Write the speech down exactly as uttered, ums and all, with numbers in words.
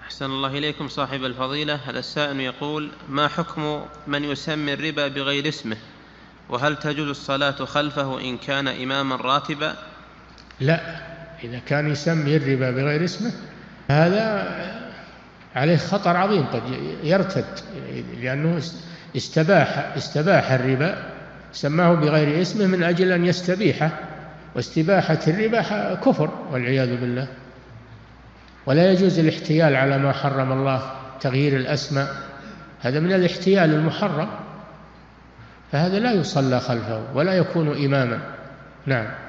أحسن الله إليكم صاحب الفضيلة. هذا السائل يقول: ما حكم من يسمي الربا بغير اسمه، وهل تجوز الصلاة خلفه إن كان إماما راتبا؟ لا، إذا كان يسمي الربا بغير اسمه هذا عليه خطر عظيم، قد يرتد، لأنه استباح, استباح الربا، سماه بغير اسمه من أجل أن يستبيحه، واستباحة الربا كفر والعياذ بالله. ولا يجوز الاحتيال على ما حرم الله، تغيير الأسماء، هذا من الاحتيال المحرم، فهذا لا يصلى خلفه ولا يكون إماما. نعم.